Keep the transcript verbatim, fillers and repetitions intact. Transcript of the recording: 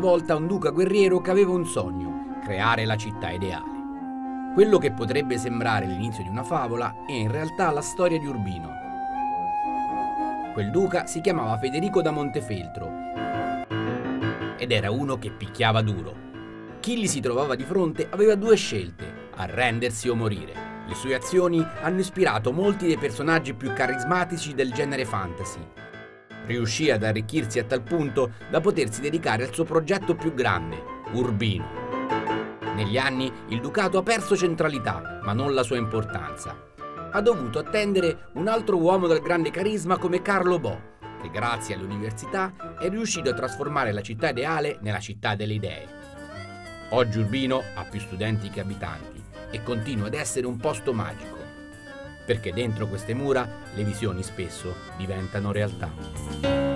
volta un duca guerriero che aveva un sogno: creare la città ideale. Quello che potrebbe sembrare l'inizio di una favola è in realtà la storia di Urbino. Quel duca si chiamava Federico da Montefeltro ed era uno che picchiava duro. Chi gli si trovava di fronte aveva due scelte: arrendersi o morire. Le sue azioni hanno ispirato molti dei personaggi più carismatici del genere fantasy. Riuscì ad arricchirsi a tal punto da potersi dedicare al suo progetto più grande, Urbino. Negli anni il ducato ha perso centralità, ma non la sua importanza. Ha dovuto attendere un altro uomo dal grande carisma come Carlo Bo, che grazie all'università è riuscito a trasformare la città ideale nella città delle idee. Oggi Urbino ha più studenti che abitanti e continua ad essere un posto magico, perché dentro queste mura le visioni spesso diventano realtà.